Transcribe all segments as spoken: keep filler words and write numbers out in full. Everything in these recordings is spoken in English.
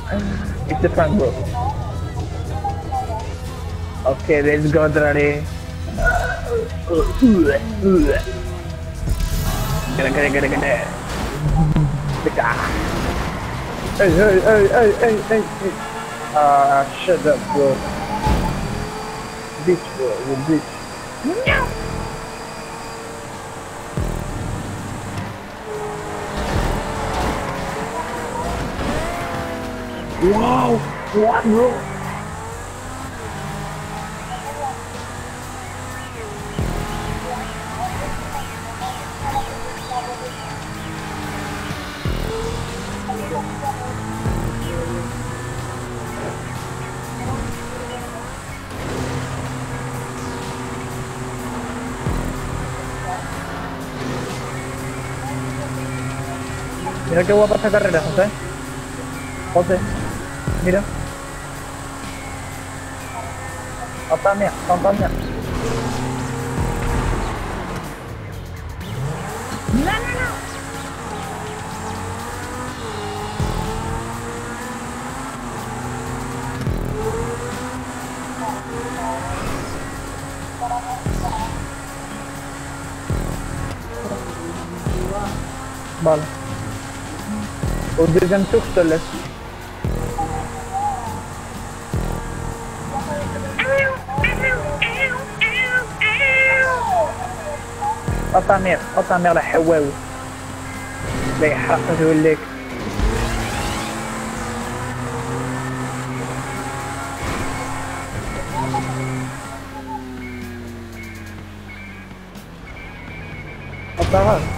It's the front, bro. Okay, let's go, Drari. Get it, get it, get it, get it. Hey, hey, hey, hey, hey, hey, hey. Ah, shut up, bro. Bitch, bro, you bitch. No. Wow, what, bro? Mira qué guapa esta carrera, José. José, mira. Otamia, otamia. No, no, no. Vale. O deuxième tour, je te laisse. Oh ta mère, oh ta mère la حواوي لا يحرق توليك. أطغى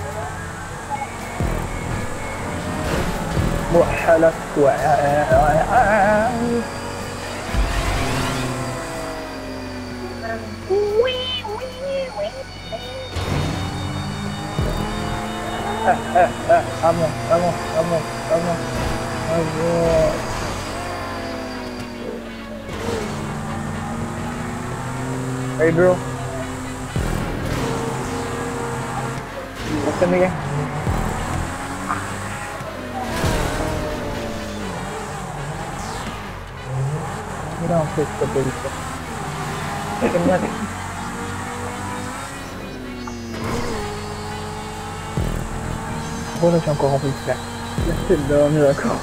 موحلة Vamos, vamos, vamos, vamos, vamos. Hey, bro. What's in the game? You don't fix the baby. Take a minute. Voilà, j'ai encore envie de faire. Laissez le dormir, d'accord.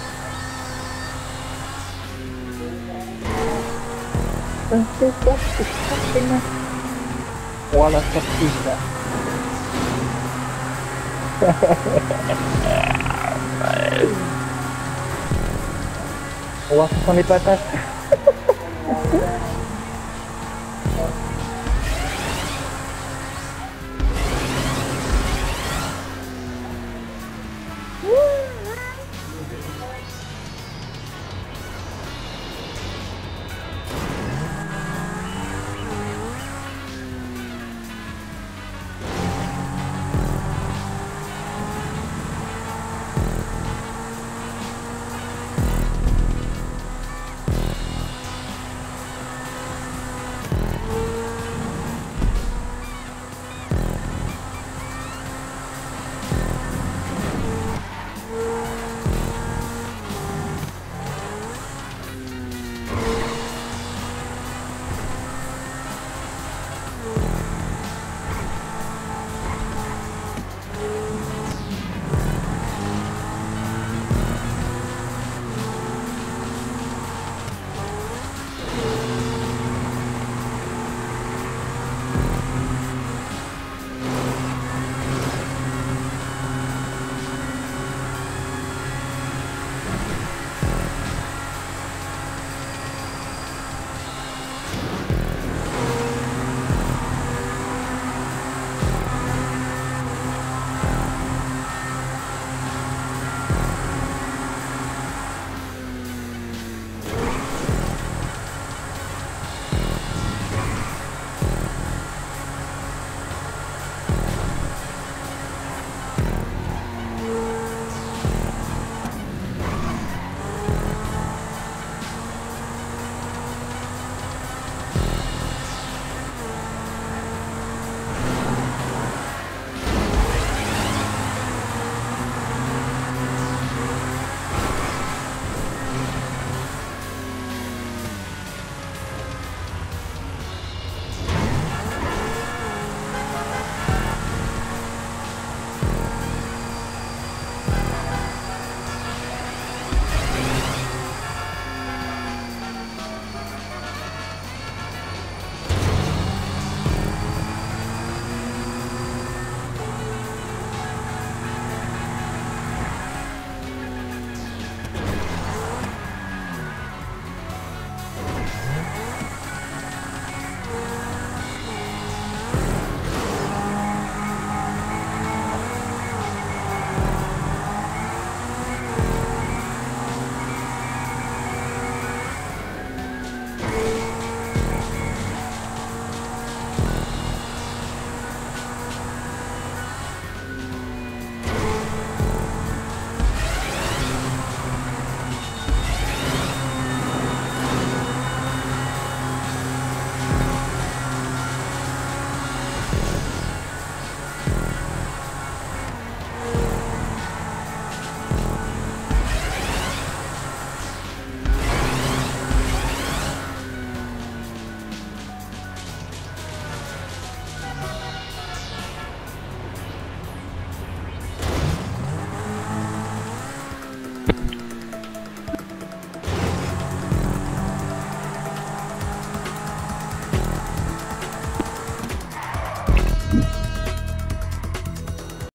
C'est ça, c'est ça, c'est ça. Voilà, ça c'est ça. On va voir ce sont les patates.